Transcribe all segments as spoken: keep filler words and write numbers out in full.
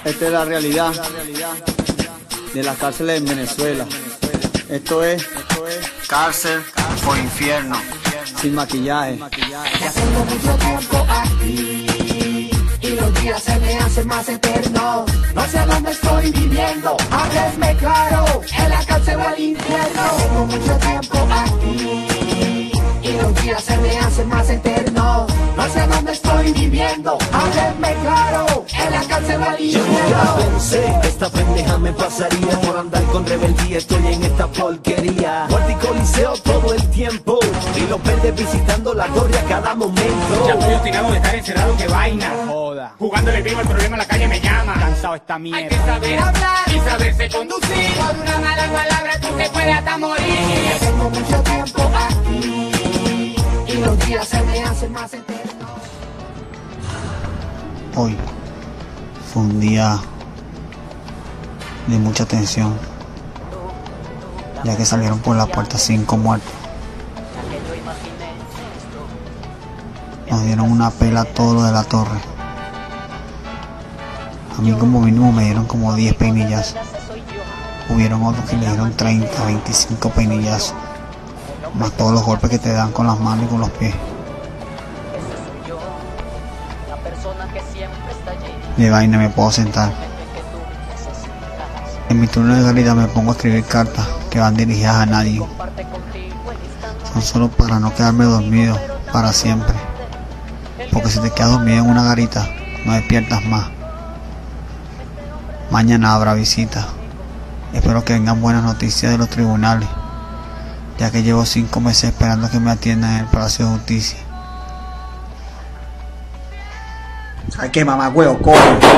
Esta es la realidad de las cárceles en Venezuela. Esto es cárcel o infierno, sin maquillaje. Ya tengo mucho tiempo aquí y los días se me hacen más eternos. No sé dónde estoy viviendo, háblenme claro, en la cárcel o el infierno. Tengo mucho tiempo aquí y los días se me hacen más eternos. No sé dónde estoy viviendo, háblenme claro, en la cárcel o el infierno. Yo nunca pensé que esta pendeja me pasaría por andar con rebeldía. Estoy en esta porquería. Guardia y coliseo todo el tiempo y los verdes visitando la torre a cada momento. Ya estoy obstinado de estar encerrado, que vaina. Joda. Jugándole vivo el problema, la calle me llama. Cansado esta Hay mierda. que saber hablar y saberse conducir. Por una mala palabra tú te puedes hasta morir. Tengo mucho tiempo aquí y los días se me hacen más eternos. Hoy fue un día de mucha tensión, ya que salieron por la puerta cinco muertos. Nos dieron una pela a todo lo de la torre. A mí como mínimo me dieron como diez peinillazos. Hubieron otros que le dieron treinta, veinticinco peinillazos, más todos los golpes que te dan con las manos y con los pies. De vaina me puedo sentar. En mi turno de salida me pongo a escribir cartas que van dirigidas a nadie. Son solo para no quedarme dormido para siempre. Porque si te quedas dormido en una garita, no despiertas más. Mañana habrá visita. Espero que vengan buenas noticias de los tribunales, ya que llevo cinco meses esperando que me atiendan en el Palacio de Justicia. ¿Sabes qué, mamá, huevo? ¡Corre!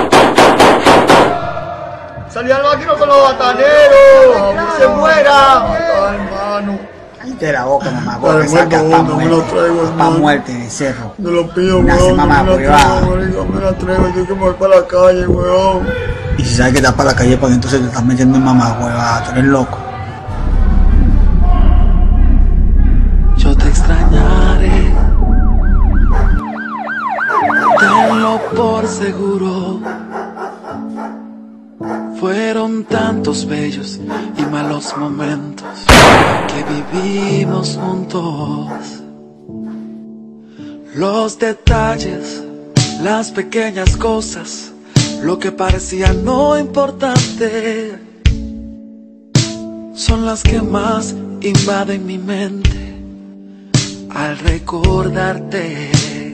¡Salió al máquino con los bataneros! ¡Que se muera! Ay, hermano. Cállate la boca, mamá, huevo, que Dale, saca muerto, pa' no me lo muerte, traigo, pa' hermano. muerte en el cerro. No lo pido, Nace, weón. mamá, No me la privada. traigo, marico, me la traigo. Yo que me voy para la calle, weón. Y si sabes que estás para la calle, pues entonces te estás metiendo en mamá, hueva, tú eres loco. Yo te extrañaré, tenlo por seguro. Fueron tantos bellos y malos momentos que vivimos juntos. Los detalles, las pequeñas cosas, lo que parecía no importante, son las que más invaden mi mente al recordarte.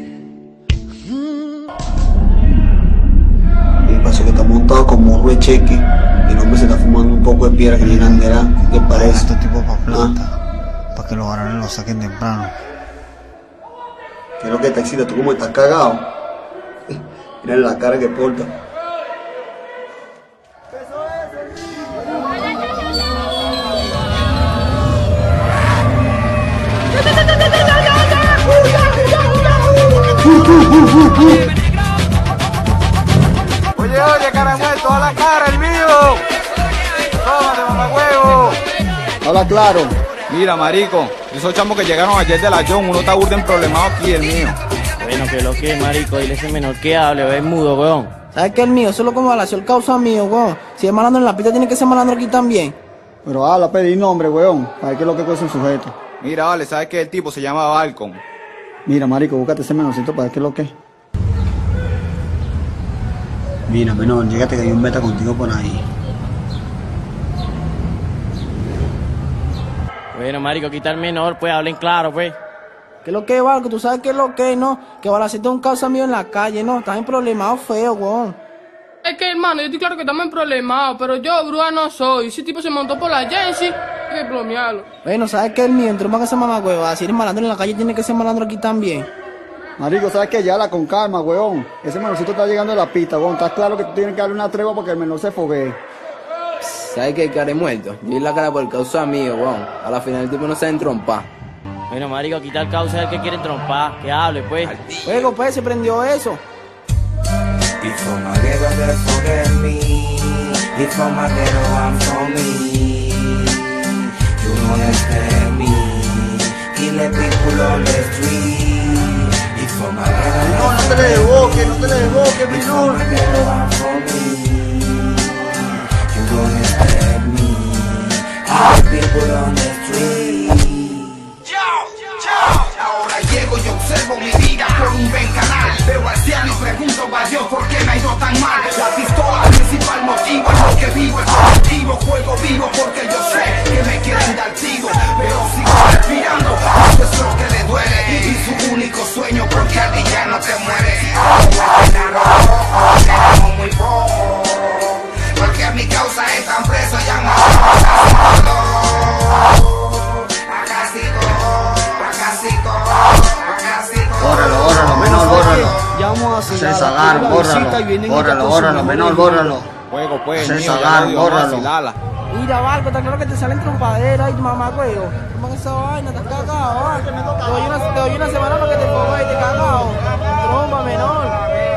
Y pasó que está montado como un recheque y el hombre se está fumando un poco de piedra que viene andera. ¿Qué parece? Este tipo para planta, para que los varones lo saquen temprano. ¿Qué es lo que te excita? ¿Tú cómo estás cagado? Mira la cara que porta. Oye, oye, cara muerto, a la cara, el mío. Tómate, mamá huevo. Habla claro. Mira, marico, esos chamos que llegaron ayer de la John, uno está burden problemado aquí, el mío. Bueno, que lo que, marico, dile ese menor que hable, es mudo, weón. ¿Sabes qué? El mío, solo como la el causa mío, weón. Si es malandro en la pista, tiene que ser malandro aquí también. Pero habla, pedí nombre, weón, para ver qué es lo que cuesta un sujeto. Mira, vale, ¿sabes qué? El tipo se llama Balcon. Mira, marico, búscate ese menorcito para ver qué es lo que es. Mira, menor, llégate que hay un beta contigo por ahí. Bueno, marico, quita el menor, pues, hablen claro, pues. ¿Qué es lo que es, Valco? ¿Tú sabes qué es lo que es, no? Que Balacete es un causa mío en la calle, ¿no? Estás en problemado feo, weón. Es que, hermano, yo estoy claro que estamos en problemado, pero yo, brúa, no soy. Ese tipo se montó por la agencia, hay que bromearlo. Bueno, ¿sabes qué? El mío, entró para que se mamá, hueva. Si eres malandro en la calle, tiene que ser malandro aquí también. Marico, ¿sabes qué? Llévala con calma, weón. Ese menorcito está llegando a la pista, weón. Estás claro que tú tienes que darle una tregua porque el menor se foguee. ¿Sabes qué, cara muerto? Yo di la cara por causa mío, weón. A la final el tipo no se entrompa. Bueno, marico, quita el causa del que quiere trompar, que hable, pues. Juego, pues, se prendió eso. Before my ghetto, they forget me. Before my ghetto, I'm for me. You know understand me. Killing people on the street. Before my ghetto, No, no te le desboques, no te le desboques, before my ghetto, I'm for me. We're on the street. Ahora llego y observo mi vida por un ventanal. Veo al cielo y pregunto a Dios por qué me ha ido tan mal. La pistola, principal motivo, es lo que vivo, es objetivo. Juego vivo porque yo sé que me quieren dar tiro, pero sigo respirando, eso es lo que le duele. Y su único sueño porque al día no te mueres. Tenemos muy poco, porque mi causa están presos ya no. Bórralo, bórralo, menor, bórralo. Ya vamos a Se hacer zagaron, bórralo. Bórralo, bórralo, menor, bórralo. Juego pues, Se mío, zagaron, ya no dio más, bórralo. filala. Mira, Barco, está claro que te salen trompaderas y tu mamá, güey. Toman esa vaina, estás cagado, ¿ah? Te doy una, te doy una semana para que te pongas y te cagado. Trompa, menor.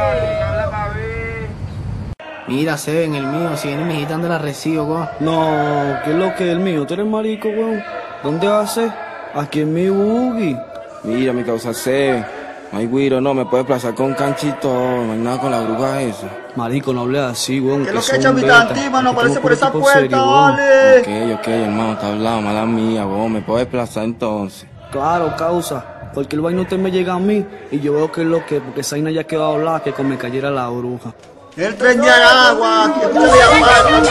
Mira, Seven, el mío, si viene mi hijita, ¿dónde la recibo, güey? No, ¿qué es lo que es el mío? ¿Tú eres marico, weón? ¿Dónde haces? Aquí en mi buggy. Mira, mi causa Seven. Ay, güiro, no, me puedes plazar con canchito, no hay nada con la bruja esa. Marico, no hables así, weón. ¿Qué es lo que son echa mi betas. tanti, mano? Aquí Aparece tengo por esa puro tipo puerta, serio, weón. vale. Ok, ok, hermano, está hablando, mala mía, weón, me puedes plazar entonces. Claro, causa. Porque el vaino usted me llega a mí y yo veo que es lo que, porque esa vaina ya quedó hablada que con me cayera la bruja. El tren de Aragua, aquí escucha mi aparte.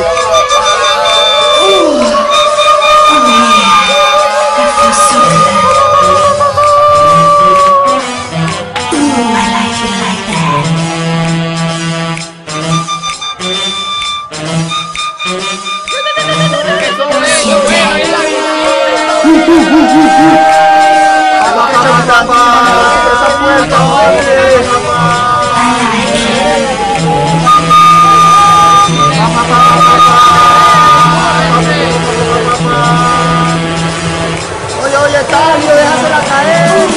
Oye, oye, Talio, déjasela caer.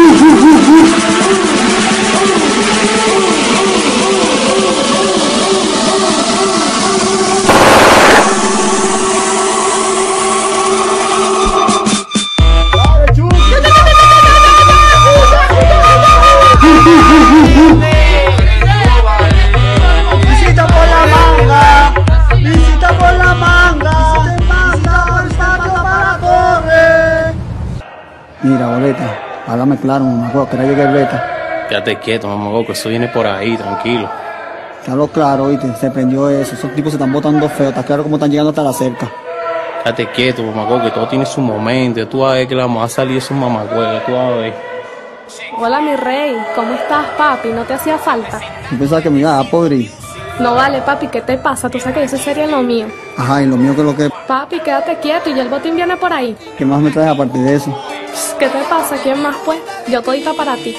Visita por la manga, visita por la manga, te manda por el patio para correr. Mira, boleta, háblame claro, mamá, huevo, que no llegue el beta. Quédate quieto, mamá, que eso viene por ahí, tranquilo. Te hablo claro, oíste, se prendió eso, esos tipos se están botando feo, está claro cómo están llegando hasta la cerca. Quédate quieto, mamá, que todo tiene su momento. Tú vas a ver que la vamos a salir esos mamagüeyos, tú vas a ver. Hola, mi rey. ¿Cómo estás, papi? ¿No te hacía falta? Yo pensaba que me iba a podrir. No vale, papi, ¿qué te pasa? Tú sabes que eso sería lo mío. Ajá, y lo mío que es lo que... Papi, quédate quieto y ya el botín viene por ahí. ¿Qué más me traes aparte de eso? ¿Qué te pasa? ¿Quién más, pues? Yo todita para ti.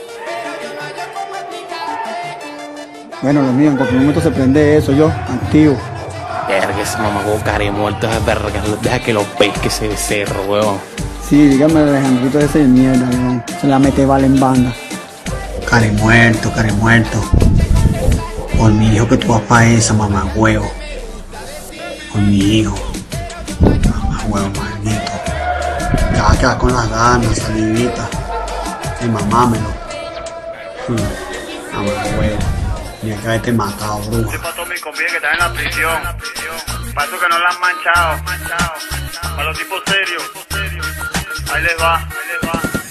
Bueno, lo mío, en cualquier momento se prende eso, yo, activo. Verga, ese mamagüey care muerto es verga. Deja que lo pesque ese becerro, weón. Sí, dígame el Alejandrito ese de mierda, weón. Se la mete vale en banda. Care muerto, care muerto. Por mi hijo que tú vas pa' esa, mamá huevo. Por mi hijo. Mamá huevo, maldito. Te vas a quedar con las ganas, salivita. Y mamámelo. Hmm. Mamá huevo. Mira que haberte matado, bruja. Sí, para todos mis compis que están en la prisión. Para eso que no la han manchado. Para los tipos serios. Ahí les va, ahí les va.